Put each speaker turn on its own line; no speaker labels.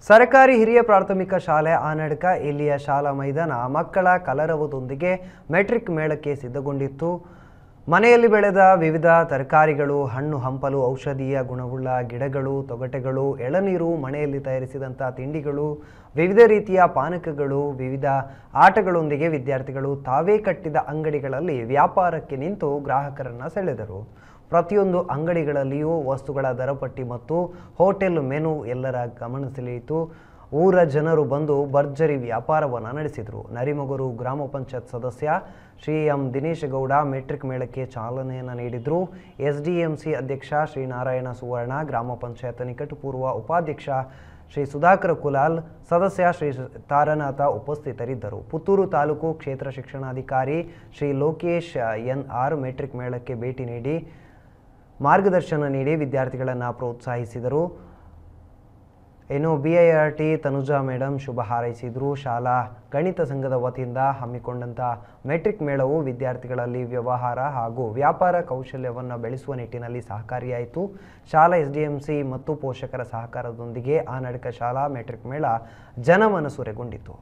ಸರ್ಕಾರಿ ಹಿರಿಯ ಪ್ರಾಥಮಿಕ ಶಾಲೆ ಆನಡ್ಕ ಇಲ್ಲಿಯ ಶಾಲಾ ಮೈದಾನ ಮಕ್ಕಳ ಕಲರವದೊಂದಿಗೆ ಮೆಟ್ರಿಕ್ ಮೇಳಕ್ಕೆ ಸಿದ್ಧಗೊಂಡಿತ್ತು. ಮನೆಯಲ್ಲಿ ಬೆಳೆದ ವಿವಿಧ ತರಕಾರಿಗಳು, ಹಣ್ಣು ಹಂಪಲು, ಔಷಧೀಯ ಗುಣವುಳ್ಳ ಗಿಡಗಳು, ತೊಗಟೆಗಳು, ಎಳನೀರು, ಮನೆಯಲ್ಲಿ ತಯಾರಿಸಿದಂಥ ತಿಂಡಿಗಳು, ವಿವಿಧ ರೀತಿಯ ಪಾನಕಗಳು, ವಿವಿಧ ಆಟಗಳೊಂದಿಗೆ ವಿದ್ಯಾರ್ಥಿಗಳು ತಾವೇ ಕಟ್ಟಿದ ಅಂಗಡಿಗಳಲ್ಲಿ ವ್ಯಾಪಾರಕ್ಕೆ ನಿಂತು ಗ್ರಾಹಕರನ್ನು ಸೆಳೆದರು. ಪ್ರತಿಯೊಂದು ಅಂಗಡಿಗಳಲ್ಲಿಯೂ ವಸ್ತುಗಳ ದರಪಟ್ಟಿ ಮತ್ತು ಹೋಟೆಲ್ ಮೆನು ಎಲ್ಲರ ಗಮನ ಸೆಳೆಯಿತು. ಊರ ಜನರು ಬಂದು ಭರ್ಜರಿ ವ್ಯಾಪಾರವನ್ನು ನಡೆಸಿದರು. ನರಿಮೊಗರು ಗ್ರಾಮ ಪಂಚಾಯತ್ ಸದಸ್ಯ ಶ್ರೀ ಎಂ ದಿನೇಶ್ ಗೌಡ ಮೆಟ್ರಿಕ್ ಮೇಳಕ್ಕೆ ಚಾಲನೆಯನ್ನು ನೀಡಿದರು. ಎಸ್ಡಿಎಂಸಿ ಅಧ್ಯಕ್ಷ ಶ್ರೀ ನಾರಾಯಣ ಸುವರ್ಣ, ಗ್ರಾಮ ಪಂಚಾಯತ್ ನಿಕಟಪೂರ್ವ ಉಪಾಧ್ಯಕ್ಷ ಶ್ರೀ ಸುಧಾಕರ್ ಕುಲಾಲ್, ಸದಸ್ಯ ಶ್ರೀ ತಾರನಾಥ ಉಪಸ್ಥಿತರಿದ್ದರು. ಪುತ್ತೂರು ತಾಲೂಕು ಕ್ಷೇತ್ರ ಶಿಕ್ಷಣಾಧಿಕಾರಿ ಶ್ರೀ ಲೋಕೇಶ್ ಎನ್ಆರ್ ಮೆಟ್ರಿಕ್ ಮೇಳಕ್ಕೆ ಭೇಟಿ ನೀಡಿ ಮಾರ್ಗದರ್ಶನ ನೀಡಿ ವಿದ್ಯಾರ್ಥಿಗಳನ್ನು ಪ್ರೋತ್ಸಾಹಿಸಿದರು. ಇನ್ನು BIRT ತನುಜಾ ಮೇಡಮ್ ಶುಭ ಹಾರೈಸಿದರು. ಶಾಲಾ ಗಣಿತ ಸಂಘದ ವತಿಯಿಂದ ಹಮ್ಮಿಕೊಂಡಂಥ ಮೆಟ್ರಿಕ್ ಮೇಳವು ವಿದ್ಯಾರ್ಥಿಗಳಲ್ಲಿ ವ್ಯವಹಾರ ಹಾಗೂ ವ್ಯಾಪಾರ ಕೌಶಲ್ಯವನ್ನು ಬೆಳೆಸುವ ನಿಟ್ಟಿನಲ್ಲಿ ಸಹಕಾರಿಯಾಯಿತು. ಶಾಲಾ SDMC ಮತ್ತು ಪೋಷಕರ ಸಹಕಾರದೊಂದಿಗೆ ಆನಡ್ಕ ಶಾಲಾ ಮೆಟ್ರಿಕ್ ಮೇಳ ಜನಮನಸೂರೆಗೊಂಡಿತು.